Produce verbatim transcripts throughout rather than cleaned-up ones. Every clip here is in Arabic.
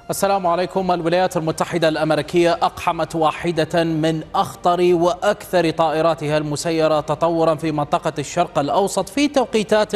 السلام عليكم. الولايات المتحدة الأمريكية أقحمت واحدة من أخطر وأكثر طائراتها المسيرة تطورا في منطقة الشرق الأوسط في توقيتات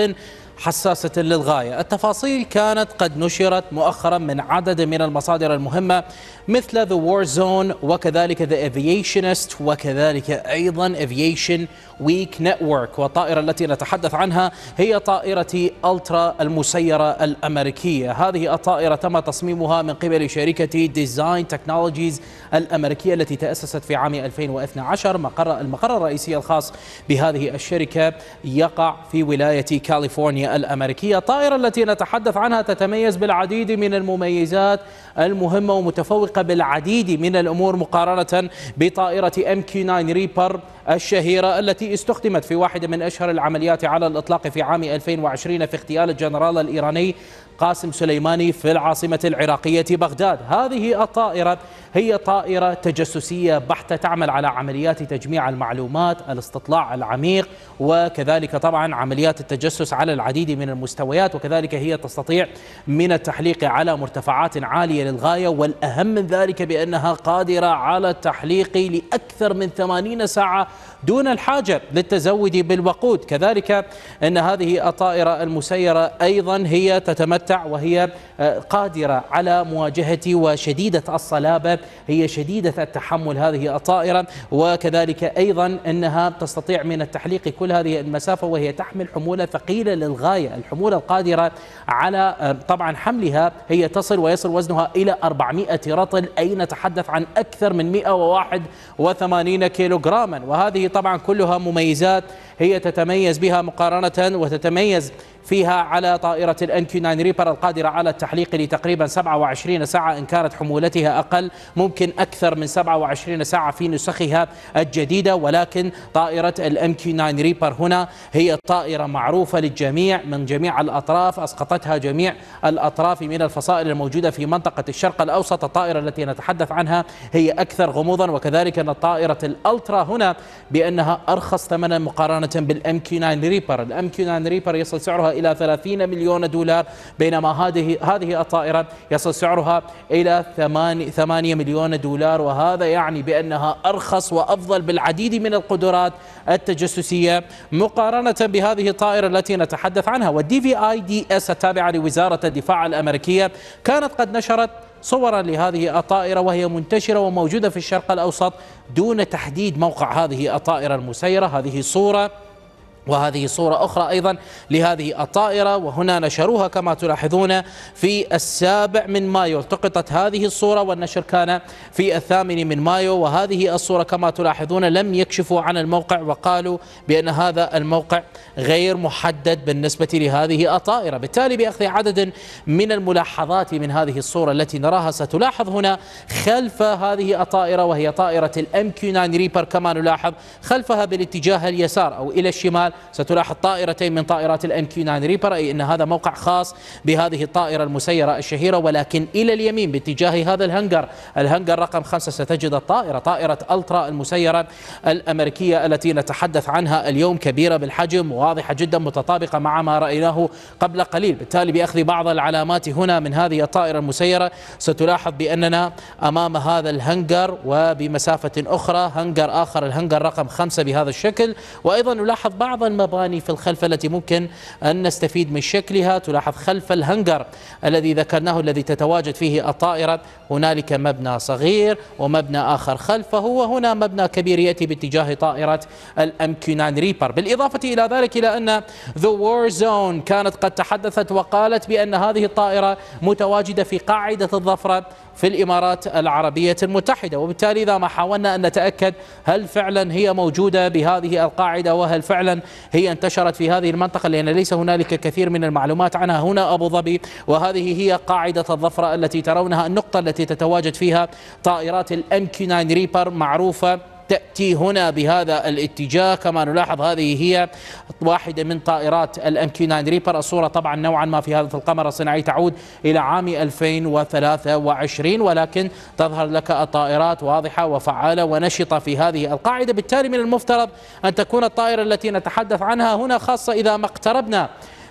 حساسة للغاية. التفاصيل كانت قد نشرت مؤخرا من عدد من المصادر المهمة مثل The War Zone وكذلك The Aviationist وكذلك أيضا Aviation Week Network. والطائرة التي نتحدث عنها هي طائرة ألترا المسيرة الأمريكية. هذه الطائرة تم تصميمها من قبل شركة ديزاين تكنولوجيز الأمريكية التي تأسست في عام ألفين واثني عشر. مقر المقر الرئيسي الخاص بهذه الشركة يقع في ولاية كاليفورنيا الأمريكية. الطائرة التي نتحدث عنها تتميز بالعديد من المميزات المهمة ومتفوقة بالعديد من الأمور مقارنة بطائرة إم كيو تسعة ريبر الشهيرة التي استخدمت في واحدة من أشهر العمليات على الإطلاق في عام ألفين وعشرين في اغتيال الجنرال الإيراني قاسم سليماني في العاصمة العراقية بغداد. هذه الطائرة هي طائرة تجسسية بحتة تعمل على عمليات تجميع المعلومات، الاستطلاع العميق، وكذلك طبعا عمليات التجسس على العديد من المستويات، وكذلك هي تستطيع من التحليق على مرتفعات عالية للغاية، والأهم من ذلك بأنها قادرة على التحليق لأكثر من ثمانين ساعة دون الحاجة للتزود بالوقود. كذلك أن هذه الطائرة المسيرة أيضا هي تتمتع وهي قادرة على مواجهة وشديدة الصلابة، هي شديدة التحمل هذه الطائرة، وكذلك أيضا أنها تستطيع من التحليق كل هذه المسافة وهي تحمل حمولة ثقيلة للغاية. الحمولة القادرة على طبعا حملها هي تصل ويصل وزنها إلى أربعمائة رطل، أي نتحدث عن أكثر من مئة وواحد وثمانين كيلوغراما. وهذه طبعا كلها مميزات هي تتميز بها مقارنة وتتميز فيها على طائرة الإم كيو تسعة ريبر القادرة على التحليق لتقريبا سبعة وعشرين ساعة إن كانت حمولتها أقل، ممكن أكثر من سبعة وعشرين ساعة في نسخها الجديدة. ولكن طائرة الإم كيو تسعة ريبر هنا هي طائرة معروفة للجميع من جميع الأطراف، أسقطتها جميع الأطراف من الفصائل الموجودة في منطقة الشرق الأوسط. الطائرة التي نتحدث عنها هي أكثر غموضا، وكذلك أن الطائرة الألترا هنا بأنها أرخص ثمنا مقارنة بالإم كيو تسعة ريبر. الإم كيو تسعة ريبر يصل سعرها إلى ثلاثين مليون دولار، بينما هذه هذه الطائرة يصل سعرها إلى ثمانية مليون دولار، وهذا يعني بأنها أرخص وأفضل بالعديد من القدرات التجسسية مقارنة بهذه الطائرة التي نتحدث عنها. والدي في آي دي إس التابعة لوزارة الدفاع الأمريكية كانت قد نشرت صورا لهذه الطائرة وهي منتشرة وموجودة في الشرق الأوسط دون تحديد موقع هذه الطائرة المسيرة. هذه صورة وهذه صورة أخرى أيضا لهذه الطائرة، وهنا نشروها كما تلاحظون في السابع من مايو. التقطت هذه الصورة والنشر كان في الثامن من مايو، وهذه الصورة كما تلاحظون لم يكشفوا عن الموقع وقالوا بأن هذا الموقع غير محدد بالنسبة لهذه الطائرة. بالتالي بأخذ عدد من الملاحظات من هذه الصورة التي نراها ستلاحظ هنا خلف هذه الطائرة وهي طائرة الإم كيو تسعة ريبر كما نلاحظ خلفها بالاتجاه اليسار أو إلى الشمال ستلاحظ طائرتين من طائرات الإم كيو تسعة ريبر، أي أن هذا موقع خاص بهذه الطائرة المسيرة الشهيرة. ولكن إلى اليمين باتجاه هذا الهنجر الهنجر رقم خمسة ستجد الطائرة طائرة ألترا المسيرة الأمريكية التي نتحدث عنها اليوم، كبيرة بالحجم واضحة جدا متطابقة مع ما رأيناه قبل قليل. بالتالي بأخذ بعض العلامات هنا من هذه الطائرة المسيرة ستلاحظ بأننا أمام هذا الهنجر وبمسافة أخرى هنجر آخر الهنجر رقم خمسة بهذا الشكل، وأيضا نلاحظ بعض المباني في الخلف التي ممكن أن نستفيد من شكلها. تلاحظ خلف الهنجر الذي ذكرناه الذي تتواجد فيه الطائرة هنالك مبنى صغير ومبنى آخر خلفه، وهنا مبنى كبير يأتي باتجاه طائرة الإم كيو تسعة ريبر. بالإضافة إلى ذلك إلى أن The War Zone كانت قد تحدثت وقالت بأن هذه الطائرة متواجدة في قاعدة الظفرة في الإمارات العربية المتحدة، وبالتالي إذا ما حاولنا أن نتأكد هل فعلا هي موجودة بهذه القاعدة وهل فعلا هي انتشرت في هذه المنطقة، لأن ليس هنالك كثير من المعلومات عنها. هنا أبو ظبي، وهذه هي قاعدة الظفرة التي ترونها، النقطة التي تتواجد فيها طائرات الإم كيو تسعة ريبر معروفة تأتي هنا بهذا الاتجاه. كما نلاحظ هذه هي واحدة من طائرات الإم كيو تسعة ريبر. الصورة طبعا نوعا ما في هذا القمر الصناعي تعود إلى عام ألفين وثلاثة وعشرين، ولكن تظهر لك الطائرات واضحة وفعالة ونشطة في هذه القاعدة. بالتالي من المفترض أن تكون الطائرة التي نتحدث عنها هنا، خاصة إذا ما اقتربنا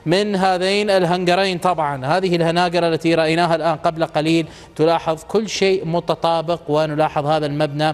من هذين الهنجرين. طبعا هذه الهناجر التي رأيناها الآن قبل قليل تلاحظ كل شيء متطابق، ونلاحظ هذا المبنى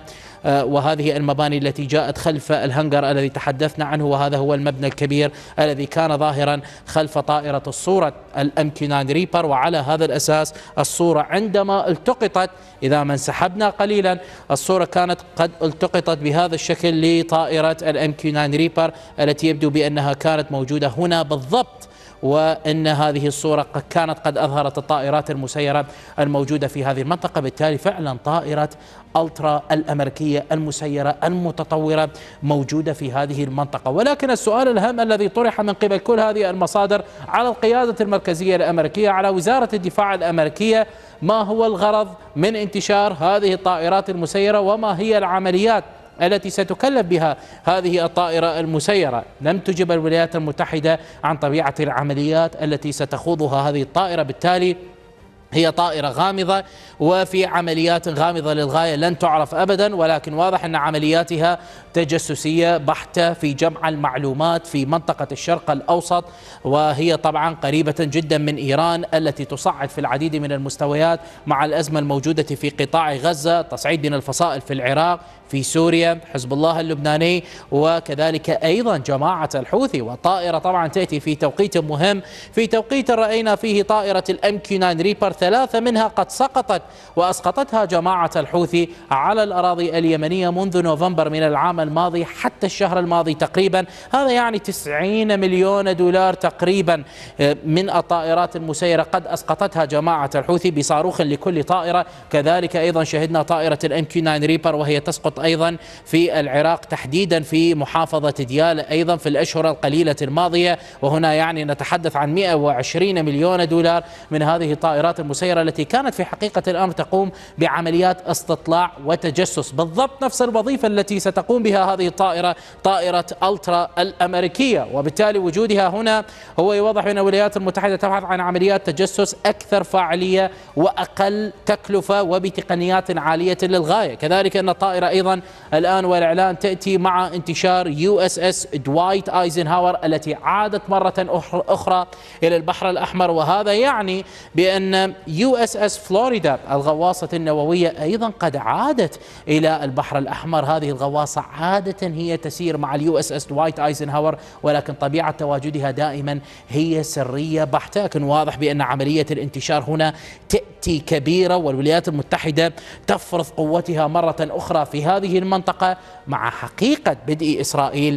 وهذه المباني التي جاءت خلف الهنجر الذي تحدثنا عنه، وهذا هو المبنى الكبير الذي كان ظاهرا خلف طائرة الصورة الام كيو تسعة ريبر. وعلى هذا الأساس الصورة عندما التقطت، إذا ما انسحبنا قليلا، الصورة كانت قد التقطت بهذا الشكل لطائرة الام كيو تسعة ريبر التي يبدو بأنها كانت موجودة هنا بالضبط، وأن هذه الصورة كانت قد أظهرت الطائرات المسيرة الموجودة في هذه المنطقة. بالتالي فعلا طائرة ألترا الأمريكية المسيرة المتطورة موجودة في هذه المنطقة. ولكن السؤال الهام الذي طرح من قبل كل هذه المصادر على القيادة المركزية الأمريكية، على وزارة الدفاع الأمريكية، ما هو الغرض من انتشار هذه الطائرات المسيرة، وما هي العمليات التي ستكلف بها هذه الطائرة المسيرة؟ لم تجب الولايات المتحدة عن طبيعة العمليات التي ستخوضها هذه الطائرة. بالتالي هي طائرة غامضة وفي عمليات غامضة للغاية لن تعرف أبدا، ولكن واضح أن عملياتها تجسسية بحتة في جمع المعلومات في منطقة الشرق الأوسط، وهي طبعا قريبة جدا من إيران التي تصعد في العديد من المستويات مع الأزمة الموجودة في قطاع غزة، تصعيد من الفصائل في العراق، في سوريا، حزب الله اللبناني، وكذلك أيضا جماعة الحوثي. والطائرة طبعا تأتي في توقيت مهم، في توقيت رأينا فيه طائرة الام كيو تسعة ريبر ثلاثة منها قد سقطت وأسقطتها جماعة الحوثي على الأراضي اليمنية منذ نوفمبر من العام الماضي حتى الشهر الماضي تقريبا. هذا يعني تسعين مليون دولار تقريبا من الطائرات المسيرة قد أسقطتها جماعة الحوثي بصاروخ لكل طائرة. كذلك أيضا شهدنا طائرة الام كيو تسعة ريبر وهي تسقط أيضا في العراق، تحديدا في محافظة ديالى أيضا في الأشهر القليلة الماضية، وهنا يعني نتحدث عن مئة وعشرين مليون دولار من هذه الطائرات المسيرة التي كانت في حقيقة الأمر تقوم بعمليات استطلاع وتجسس، بالضبط نفس الوظيفة التي ستقوم بها هذه الطائرة، طائرة ألترا الأمريكية. وبالتالي وجودها هنا هو يوضح أن الولايات المتحدة تبحث عن عمليات تجسس أكثر فاعلية وأقل تكلفة وبتقنيات عالية للغاية. كذلك أن الطائرة أيضا الآن والإعلان تأتي مع انتشار يو اس اس دوايت ايزنهاور التي عادت مرة أخرى إلى البحر الأحمر، وهذا يعني بأن يو اس اس فلوريدا الغواصة النووية أيضا قد عادت إلى البحر الأحمر. هذه الغواصة عادة هي تسير مع اليو اس اس دوايت ايزنهاور، ولكن طبيعة تواجدها دائما هي سرية بحتة. لكن واضح بأن عملية الانتشار هنا تأتي كبيرة، والولايات المتحدة تفرض قوتها مرة أخرى في هذه المنطقة مع حقيقة بدء إسرائيل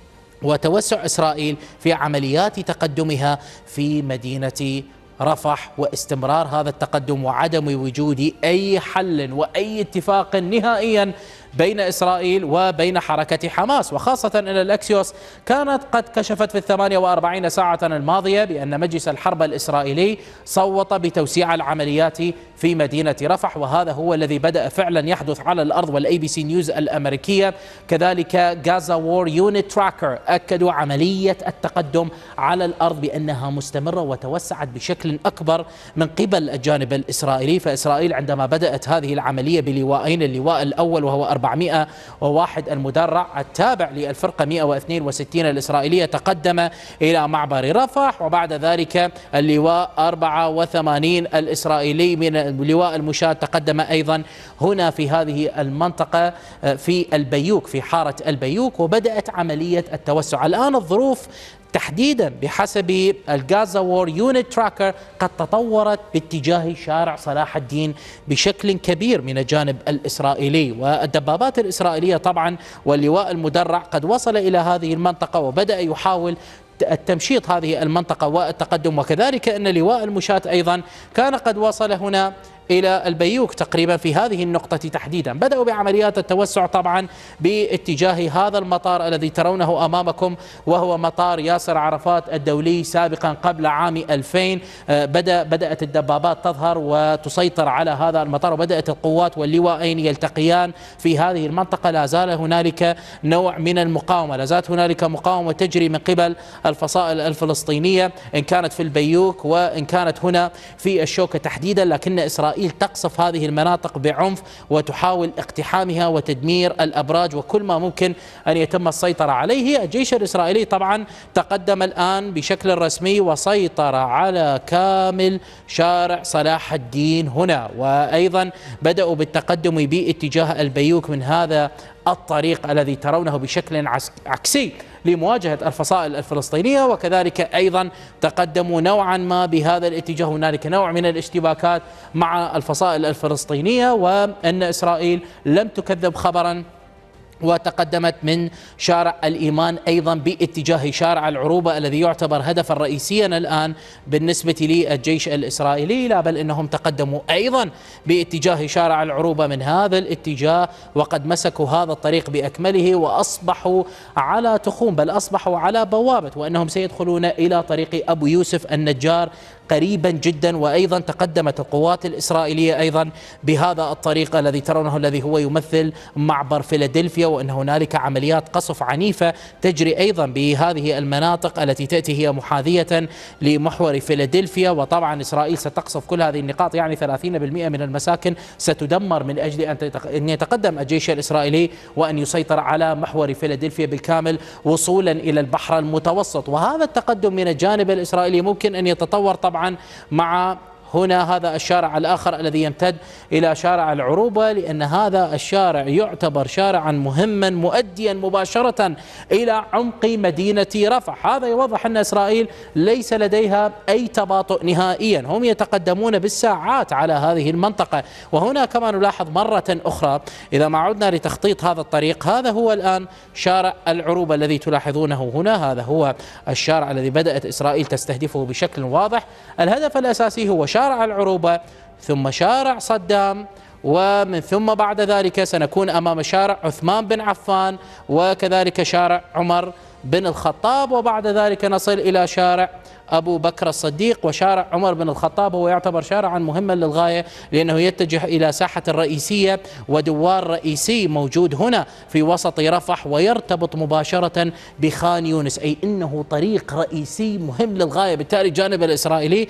وتوسع إسرائيل في عمليات تقدمها في مدينة رفح، واستمرار هذا التقدم وعدم وجود أي حل وأي اتفاق نهائيا بين إسرائيل وبين حركة حماس. وخاصة أن الأكسيوس كانت قد كشفت في الثمانية وأربعين ساعة الماضية بأن مجلس الحرب الإسرائيلي صوت بتوسيع العمليات في مدينة رفح، وهذا هو الذي بدأ فعلا يحدث على الأرض. والأي بي سي نيوز الأمريكية كذلك غازا وور يونت تراكر أكدوا عملية التقدم على الأرض بأنها مستمرة وتوسعت بشكل أكبر من قبل الجانب الإسرائيلي. فإسرائيل عندما بدأت هذه العملية بلواءين، اللواء الأول وهو أربعمئة وواحد المدرع التابع للفرقة مئة واثنين وستين الإسرائيلية تقدم إلى معبر رفح، وبعد ذلك اللواء أربعة وثمانين الإسرائيلي من اللواء المشاة تقدم أيضا هنا في هذه المنطقة في البيوك، في حارة البيوك، وبدأت عملية التوسع. الآن الظروف تحديدا بحسب الغازا وور يونت تراكر قد تطورت باتجاه شارع صلاح الدين بشكل كبير من الجانب الإسرائيلي، والدبابات الإسرائيلية طبعا واللواء المدرع قد وصل إلى هذه المنطقة وبدأ يحاول التمشيط هذه المنطقة والتقدم. وكذلك أن لواء المشاة أيضا كان قد وصل هنا إلى البيوك تقريبا في هذه النقطة تحديدا. بدأوا بعمليات التوسع طبعا باتجاه هذا المطار الذي ترونه أمامكم، وهو مطار ياسر عرفات الدولي سابقا قبل عام ألفين. بدأ بدأت الدبابات تظهر وتسيطر على هذا المطار، وبدأت القوات واللواءين يلتقيان في هذه المنطقة. لا زال هنالك نوع من المقاومة، لا زالت هنالك مقاومة تجري من قبل الفصائل الفلسطينية إن كانت في البيوك وإن كانت هنا في الشوكة تحديدا، لكن إسرائيل إسرائيل تقصف هذه المناطق بعنف وتحاول اقتحامها وتدمير الأبراج وكل ما ممكن أن يتم السيطرة عليه. الجيش الإسرائيلي طبعا تقدم الآن بشكل رسمي وسيطر على كامل شارع صلاح الدين هنا، وأيضا بدأوا بالتقدم باتجاه البيوك من هذا الطريق الذي ترونه بشكل عكسي لمواجهة الفصائل الفلسطينية، وكذلك أيضا تقدموا نوعا ما بهذا الاتجاه. هنالك نوع من الاشتباكات مع الفصائل الفلسطينية، وأن إسرائيل لم تكذب خبرا وتقدمت من شارع الإيمان أيضا باتجاه شارع العروبة الذي يعتبر هدفا رئيسيا الآن بالنسبة للجيش الإسرائيلي، لا بل إنهم تقدموا أيضا باتجاه شارع العروبة من هذا الاتجاه، وقد مسكوا هذا الطريق بأكمله وأصبحوا على تخوم، بل أصبحوا على بوابة، وأنهم سيدخلون إلى طريق أبو يوسف النجار قريبا جدا. وأيضا تقدمت القوات الإسرائيلية أيضا بهذا الطريق الذي ترونه الذي هو يمثل معبر فيلادلفيا، وأن هنالك عمليات قصف عنيفة تجري أيضا بهذه المناطق التي تأتي هي محاذية لمحور فيلادلفيا. وطبعا إسرائيل ستقصف كل هذه النقاط، يعني ثلاثين بالمئة من المساكن ستدمر من أجل أن يتقدم الجيش الإسرائيلي وأن يسيطر على محور فيلادلفيا بالكامل وصولا إلى البحر المتوسط. وهذا التقدم من الجانب الإسرائيلي ممكن أن يتطور طبعا مع هنا هذا الشارع الآخر الذي يمتد إلى شارع العروبة، لأن هذا الشارع يعتبر شارعا مهما مؤديا مباشرة إلى عمق مدينة رفح. هذا يوضح أن إسرائيل ليس لديها أي تباطؤ نهائيا، هم يتقدمون بالساعات على هذه المنطقة. وهنا كما نلاحظ مرة أخرى إذا ما عدنا لتخطيط هذا الطريق، هذا هو الآن شارع العروبة الذي تلاحظونه هنا، هذا هو الشارع الذي بدأت إسرائيل تستهدفه بشكل واضح. الهدف الأساسي هو شارع شارع العروبة ثم شارع صدام، ومن ثم بعد ذلك سنكون أمام شارع عثمان بن عفان وكذلك شارع عمر بن الخطاب، وبعد ذلك نصل إلى شارع أبو بكر الصديق. وشارع عمر بن الخطاب هو يعتبر شارعا مهما للغاية لأنه يتجه إلى ساحة الرئيسية ودوار رئيسي موجود هنا في وسط رفح ويرتبط مباشرة بخان يونس، أي إنه طريق رئيسي مهم للغاية. بالتالي الجانب الإسرائيلي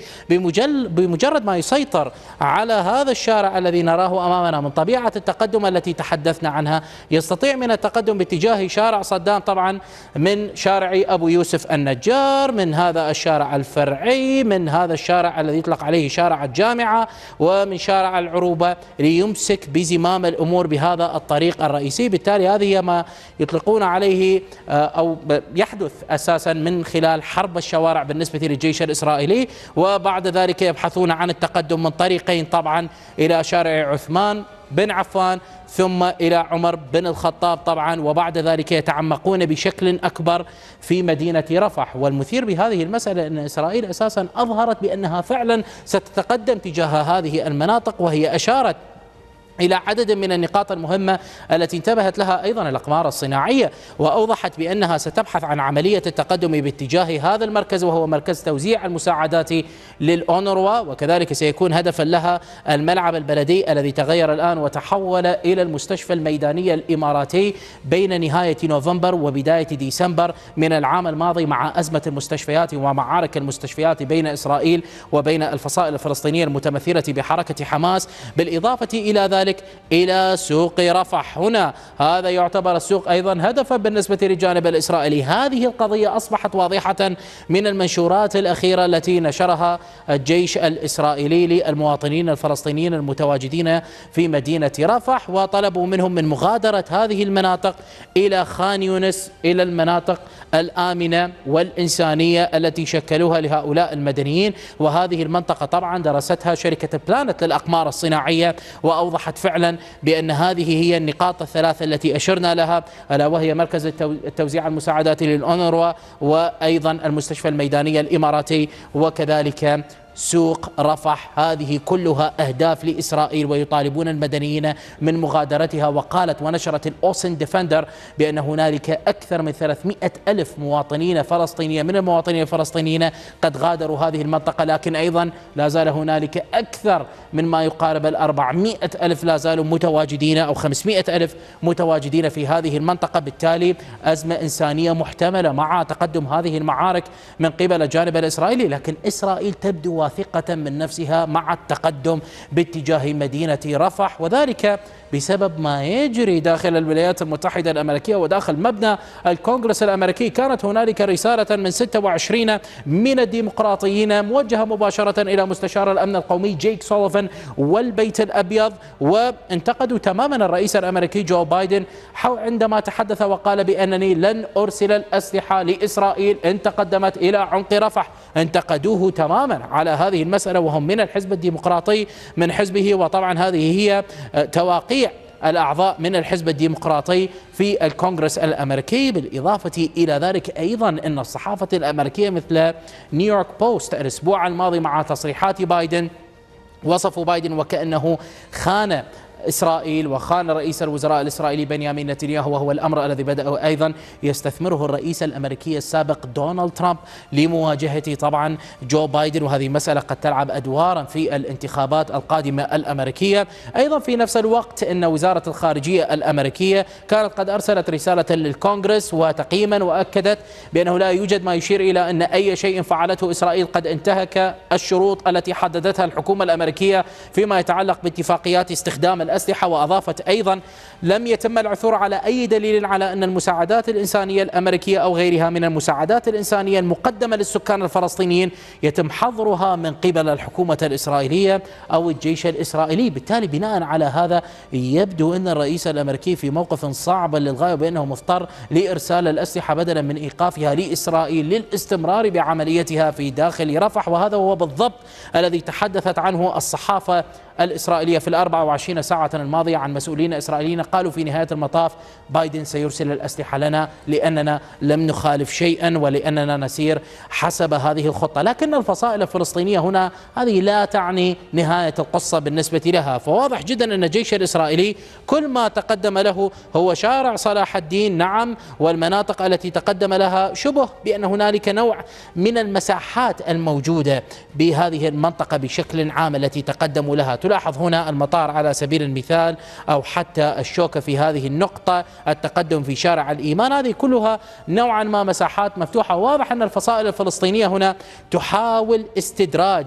بمجرد ما يسيطر على هذا الشارع الذي نراه أمامنا من طبيعة التقدم التي تحدثنا عنها، يستطيع من التقدم باتجاه شارع صدام طبعا من شارع أبو يوسف النجار، من هذا الشارع الفرعي، من هذا الشارع الذي يطلق عليه شارع الجامعة، ومن شارع العروبة، ليمسك بزمام الأمور بهذا الطريق الرئيسي. بالتالي هذه ما يطلقون عليه أو يحدث أساسا من خلال حرب الشوارع بالنسبة للجيش الإسرائيلي. وبعد ذلك يبحثون عن التقدم من طريقين طبعا إلى شارع عثمان بن عفان ثم إلى عمر بن الخطاب طبعا، وبعد ذلك يتعمقون بشكل أكبر في مدينة رفح. والمثير بهذه المسألة أن إسرائيل أساسا أظهرت بأنها فعلا ستتقدم تجاه هذه المناطق، وهي أشارت إلى عدد من النقاط المهمة التي انتبهت لها أيضا الأقمار الصناعية، وأوضحت بأنها ستبحث عن عملية التقدم باتجاه هذا المركز وهو مركز توزيع المساعدات للأونروا، وكذلك سيكون هدفا لها الملعب البلدي الذي تغير الآن وتحول إلى المستشفى الميداني الإماراتي بين نهاية نوفمبر وبداية ديسمبر من العام الماضي مع أزمة المستشفيات ومعارك المستشفيات بين إسرائيل وبين الفصائل الفلسطينية المتمثلة بحركة حماس، بالإضافة إلى ذلك إلى سوق رفح. هنا هذا يعتبر السوق أيضا هدفا بالنسبة للجانب الإسرائيلي. هذه القضية أصبحت واضحة من المنشورات الأخيرة التي نشرها الجيش الإسرائيلي للمواطنين الفلسطينيين المتواجدين في مدينة رفح، وطلبوا منهم من مغادرة هذه المناطق إلى خان يونس، إلى المناطق الآمنة والإنسانية التي شكلوها لهؤلاء المدنيين. وهذه المنطقة طبعا درستها شركة بلانت للأقمار الصناعية، وأوضحت فعلا بأن هذه هي النقاط الثلاثة التي أشرنا لها، ألا وهي مركز التوزيع المساعدات للأونروا، وأيضا المستشفى الميداني الإماراتي، وكذلك سوق رفح. هذه كلها أهداف لإسرائيل ويطالبون المدنيين من مغادرتها. وقالت ونشرت الأوسن ديفندر بأن هنالك أكثر من ثلاثمئة ألف مواطنين فلسطينيين من المواطنين الفلسطينيين قد غادروا هذه المنطقة، لكن أيضا لا زال هنالك أكثر من ما يقارب الأربعمئة ألف لا زالوا متواجدين أو خمسمئة ألف متواجدين في هذه المنطقة. بالتالي أزمة إنسانية محتملة مع تقدم هذه المعارك من قبل الجانب الإسرائيلي، لكن إسرائيل تبدو واثقة من نفسها مع التقدم باتجاه مدينة رفح، وذلك بسبب ما يجري داخل الولايات المتحدة الأمريكية وداخل مبنى الكونغرس الأمريكي. كانت هنالك رسالة من ستة وعشرين من الديمقراطيين موجهة مباشرة إلى مستشار الأمن القومي جيك سوليفان والبيت الأبيض، وانتقدوا تماما الرئيس الأمريكي جو بايدن عندما تحدث وقال بأنني لن أرسل الأسلحة لإسرائيل إن تقدمت إلى عمق رفح. انتقدوه تماما على هذه المسألة وهم من الحزب الديمقراطي من حزبه، وطبعا هذه هي تواقيع الأعضاء من الحزب الديمقراطي في الكونغرس الأمريكي. بالإضافة إلى ذلك أيضا أن الصحافة الأمريكية مثل نيويورك بوست الأسبوع الماضي مع تصريحات بايدن وصفوا بايدن وكأنه خان إسرائيل وخان رئيس الوزراء الإسرائيلي بنيامين نتنياهو، وهو الأمر الذي بدأ أيضا يستثمره الرئيس الأمريكي السابق دونالد ترامب لمواجهة طبعا جو بايدن، وهذه مسألة قد تلعب أدوارا في الانتخابات القادمة الأمريكية. أيضا في نفس الوقت أن وزارة الخارجية الأمريكية كانت قد أرسلت رسالة للكونغرس وتقييما وأكدت بأنه لا يوجد ما يشير إلى أن أي شيء فعلته إسرائيل قد انتهك الشروط التي حددتها الحكومة الأمريكية فيما يتعلق باتفاقيات استخدام الأسلحة. وأضافت أيضا لم يتم العثور على أي دليل على أن المساعدات الإنسانية الأمريكية أو غيرها من المساعدات الإنسانية المقدمة للسكان الفلسطينيين يتم حظرها من قبل الحكومة الإسرائيلية أو الجيش الإسرائيلي. بالتالي بناء على هذا يبدو أن الرئيس الأمريكي في موقف صعب للغاية، بأنه مضطر لإرسال الأسلحة بدلا من إيقافها لإسرائيل للاستمرار بعمليتها في داخل رفح. وهذا هو بالضبط الذي تحدثت عنه الصحافة الإسرائيلية في الأربع وعشرين ساعة الماضية عن مسؤولين إسرائيليين قالوا في نهاية المطاف بايدن سيرسل الأسلحة لنا لأننا لم نخالف شيئا ولأننا نسير حسب هذه الخطة. لكن الفصائل الفلسطينية هنا هذه لا تعني نهاية القصة بالنسبة لها، فواضح جدا أن الجيش الإسرائيلي كل ما تقدم له هو شارع صلاح الدين، نعم، والمناطق التي تقدم لها شبه بأن هنالك نوع من المساحات الموجودة بهذه المنطقة بشكل عام التي تقدموا لها. تلاحظ هنا المطار على سبيل المثال، أو حتى الشوكة في هذه النقطة، التقدم في شارع الإيمان، هذه كلها نوعا ما مساحات مفتوحة. واضح أن الفصائل الفلسطينية هنا تحاول استدراج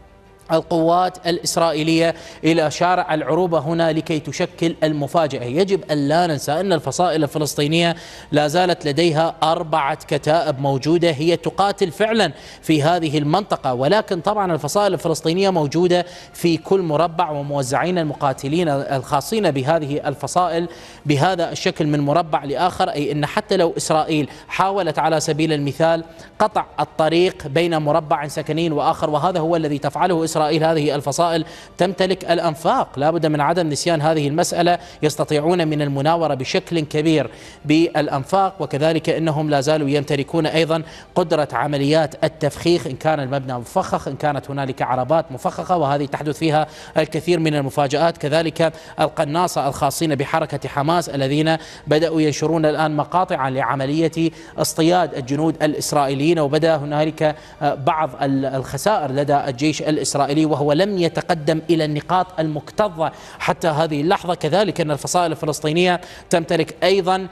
القوات الإسرائيلية إلى شارع العروبة هنا لكي تشكل المفاجأة. يجب أن لا ننسى أن الفصائل الفلسطينية لا زالت لديها أربعة كتائب موجودة هي تقاتل فعلا في هذه المنطقة، ولكن طبعا الفصائل الفلسطينية موجودة في كل مربع وموزعين المقاتلين الخاصين بهذه الفصائل بهذا الشكل من مربع لآخر. أي أن حتى لو إسرائيل حاولت على سبيل المثال قطع الطريق بين مربع سكنين وآخر، وهذا هو الذي تفعله إسرائيل، إسرائيل هذه الفصائل تمتلك الأنفاق، لا بد من عدم نسيان هذه المسألة، يستطيعون من المناورة بشكل كبير بالأنفاق، وكذلك أنهم لا زالوا يمتلكون أيضا قدرة عمليات التفخيخ إن كان المبنى مفخخ، إن كانت هنالك عربات مفخخة وهذه تحدث فيها الكثير من المفاجآت. كذلك القناصة الخاصين بحركة حماس الذين بدأوا ينشرون الآن مقاطع لعملية اصطياد الجنود الإسرائيليين، وبدأ هنالك بعض الخسائر لدى الجيش الإسرائيلي وهو لم يتقدم إلى النقاط المكتظة حتى هذه اللحظة. كذلك أن الفصائل الفلسطينية تمتلك أيضا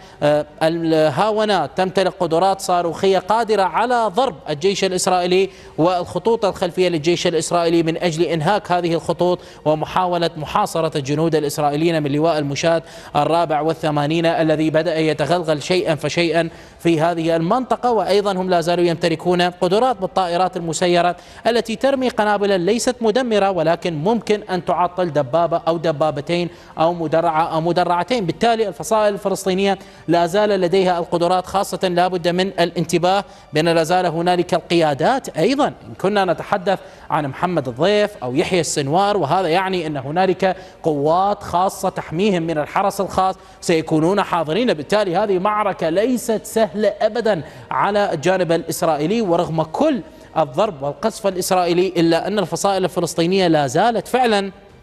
الهاونات، تمتلك قدرات صاروخية قادرة على ضرب الجيش الإسرائيلي والخطوط الخلفية للجيش الإسرائيلي من أجل إنهاك هذه الخطوط ومحاولة محاصرة الجنود الإسرائيليين من لواء المشاة الرابع والثمانين الذي بدأ يتغلغل شيئا فشيئا في هذه المنطقة. وأيضا هم لا زالوا يمتلكون قدرات بالطائرات المسيرة التي ترمي قنابل ليست مدمرة ولكن ممكن أن تعطل دبابة أو دبابتين أو مدرعة أو مدرعتين. بالتالي الفصائل الفلسطينية لا زال لديها القدرات، خاصة لا بد من الانتباه بأن لا زال هنالك القيادات أيضا. إن كنا نتحدث عن محمد الضيف أو يحيى السنوار، وهذا يعني أن هنالك قوات خاصة تحميهم من الحرس الخاص سيكونون حاضرين. بالتالي هذه معركة ليست سهلة أبدا على الجانب الإسرائيلي، ورغم كل الضرب والقصف الإسرائيلي إلا أن الفصائل الفلسطينية لا زالت فعلا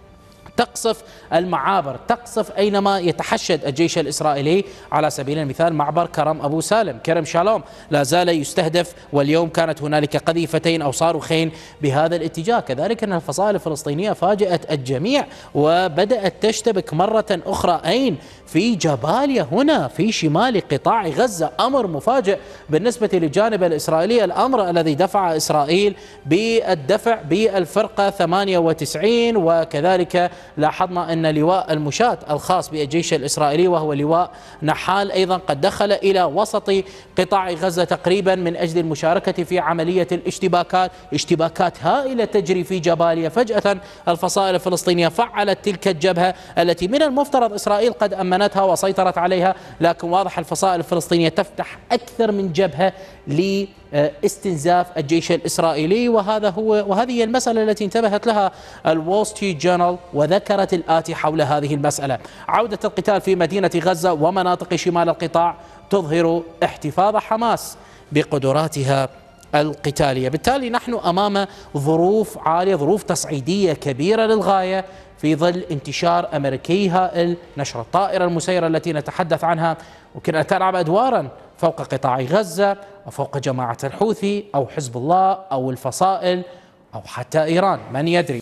تقصف المعابر، تقصف أينما يتحشد الجيش الإسرائيلي. على سبيل المثال معبر كرم أبو سالم، كرم شالوم لا زال يستهدف، واليوم كانت هنالك قذيفتين أو صاروخين بهذا الاتجاه. كذلك أن الفصائل الفلسطينية فاجأت الجميع وبدأت تشتبك مرة أخرى. أين؟ في جباليا هنا في شمال قطاع غزة. أمر مفاجئ بالنسبة للجانب الإسرائيلي، الأمر الذي دفع إسرائيل بالدفع بالفرقة ثمانية وتسعين. وكذلك لاحظنا أن لواء المشاة الخاص بالجيش الإسرائيلي وهو لواء نحال أيضا قد دخل إلى وسط قطاع غزة تقريبا من أجل المشاركة في عملية الاشتباكات. اشتباكات هائلة تجري في جباليا. فجأة الفصائل الفلسطينية فعلت تلك الجبهة التي من المفترض إسرائيل قد أمنتها وسيطرت عليها، لكن واضح الفصائل الفلسطينية تفتح أكثر من جبهة لاستنزاف الجيش الإسرائيلي. وهذا هو وهذه هي المسألة التي انتبهت لها الول ستريت جورنال وذكرت الآتي حول هذه المسألة: عودة القتال في مدينة غزة ومناطق شمال القطاع تظهر احتفاظ حماس بقدراتها القتالية. بالتالي نحن أمام ظروف عالية، ظروف تصعيدية كبيرة للغاية في ظل انتشار أمريكي هائل، نشر الطائرة المسيرة التي نتحدث عنها وكان أن تلعب أدوارا فوق قطاع غزة وفوق جماعة الحوثي أو حزب الله أو الفصائل أو حتى إيران، من يدري.